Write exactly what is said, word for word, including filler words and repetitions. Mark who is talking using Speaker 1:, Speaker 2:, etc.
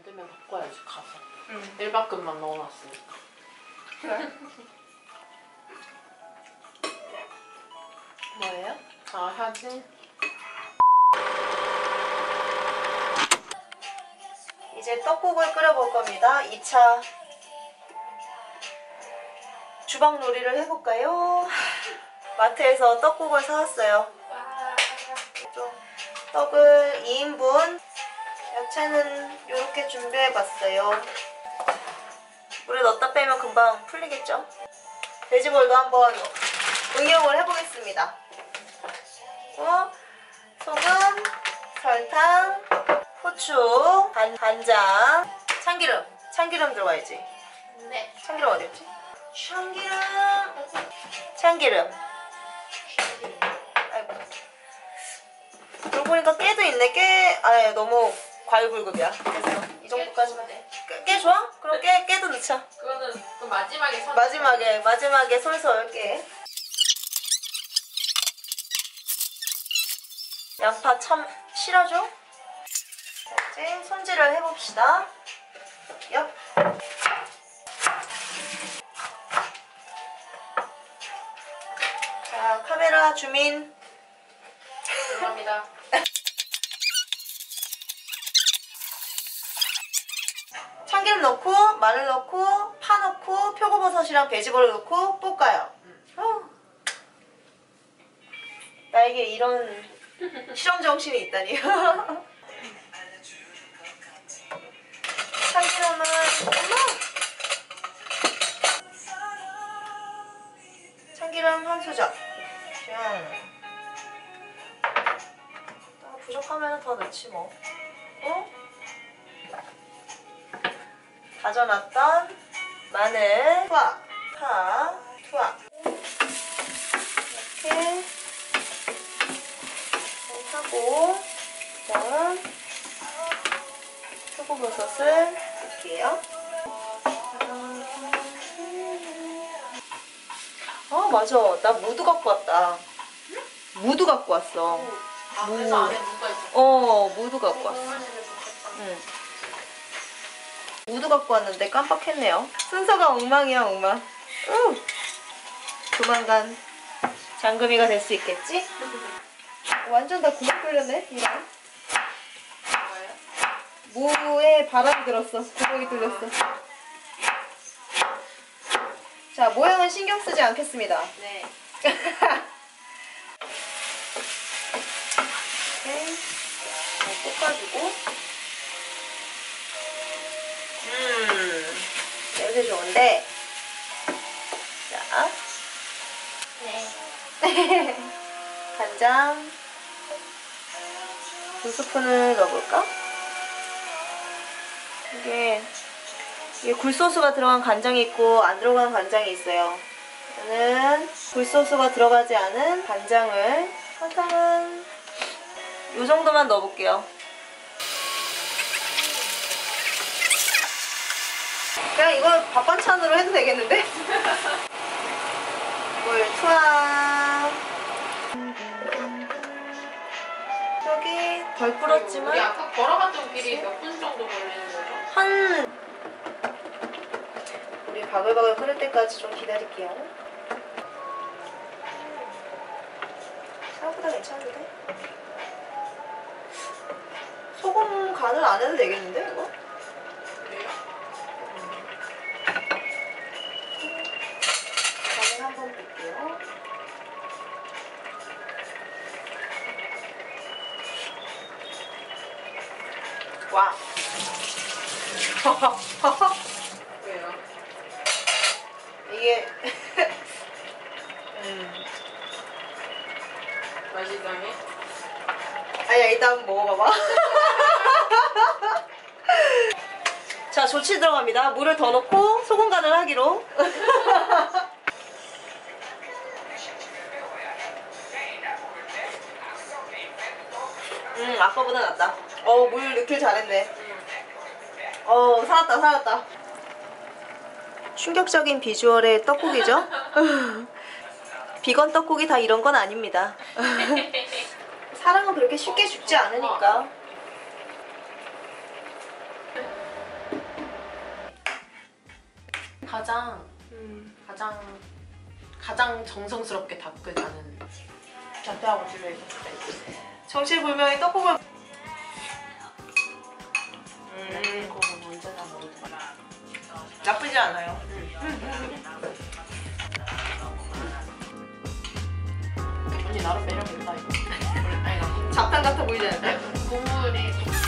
Speaker 1: 되면 바꿔야지 가서.
Speaker 2: 응.
Speaker 1: 일반급만 넣어놨으니까.
Speaker 2: 그래.
Speaker 1: 뭐예요? 아 사진.
Speaker 2: 이제 떡국을 끓여볼 겁니다. 이 차 주방 놀이를 해볼까요? 마트에서 떡국을 사왔어요. 좀 떡을 이 인분, 야채는 이렇게 준비해봤어요. 물에 넣었다 빼면 금방 풀리겠죠? 돼지볼도 한번 응용을 해보겠습니다. 어, 소금, 설탕, 후추, 간, 간장, 참기름. 참기름 들어가야지.
Speaker 1: 네.
Speaker 2: 참기름 어디였지? 참기름. 참기름. 아이고. 그러고 보니까 깨도 있네. 깨, 아 너무 과유불급이야. 그래서 이 정도까지만 돼. 깨, 깨 좋아? 그럼 깨, 깨도 넣자.
Speaker 1: 그거는 그 마지막에 선.
Speaker 2: 마지막에, 마지막에 솔솔 깨. 양파 참 실하죠? 이제 손질을 해봅시다. 얍. 자, 카메라 주민.
Speaker 1: 죄송합니다.
Speaker 2: 참기름 넣고, 마늘 넣고, 파 넣고, 표고버섯이랑 베지버를 넣고 볶아요. 어. 나에게 이런 실험 정신이 있다니. 참기름은 엄마! 참기름 한 수저. 음. 부족하면 더 넣지 뭐. 어? 다져놨던 마늘, 투하, 파, 투하. 이렇게 하고, 그다음 표고버섯을 넣을게요. 아 맞아, 나 무도 갖고 왔다. 무도 갖고 왔어.
Speaker 1: 아,
Speaker 2: 무.
Speaker 1: 그래서 안에 무가 있어.
Speaker 2: 어, 무도 갖고 왔어.
Speaker 1: 응.
Speaker 2: 응. 무도 갖고 왔는데 깜빡했네요. 순서가 엉망이야, 엉망. 우! 조만간 장금이가 될 수 있겠지? 완전 다 구멍 뚫렸네, 이랑.
Speaker 1: 뭐예요?
Speaker 2: 무에 바람이 들었어. 구멍이 뚫렸어. 자, 모양은 신경 쓰지 않겠습니다.
Speaker 1: 네.
Speaker 2: 이렇게 볶아주고. 음, 냄새 좋은데. 자. 네. 간장 두 스푼을 넣어볼까? 이게, 이게 굴소스가 들어간 간장이 있고 안 들어간 간장이 있어요. 저는 굴소스가 들어가지 않은 간장을, 설탕은 이 정도만 넣어볼게요. 그냥 이거 밥 반찬으로 해도 되겠는데? 물 투하. 여기 덜 불었지만
Speaker 1: 우리 아까 걸어갔던 길이 몇 분 정도 걸리는 거죠?
Speaker 2: 한 우리 바글바글 끓을 때까지 좀 기다릴게요. 생각보다 괜찮은데? 소금 간을 안 해도 되겠는데 이거?
Speaker 1: 그래요?
Speaker 2: 간을 한번 볼게요. 와.
Speaker 1: 왜요?
Speaker 2: 이게 음.
Speaker 1: 맛이 이상해?
Speaker 2: 아니야, 일단 한번 먹어봐봐. 자, 조치 들어갑니다. 물을 더 넣고 소금 간을 하기로. 음, 아까보다 낫다. 어, 물 넣길 잘했네. 어, 살았다, 살았다. 충격적인 비주얼의 떡국이죠? 비건 떡국이 다 이런 건 아닙니다. 사람은 그렇게 쉽게 죽지 않으니까.
Speaker 1: 가장
Speaker 2: 음.
Speaker 1: 가장 가장 정성스럽게 닦으자는
Speaker 2: 자태하고 집에 있었을 때. 정체불명의 떡국을. 음.
Speaker 1: 그거 언제나 먹어도 돼.
Speaker 2: 나쁘지 않아요.
Speaker 1: 언니 나름 매력 있다 이거. 아니 나
Speaker 2: 자탕 같아 보이지 않나요?
Speaker 1: 국물이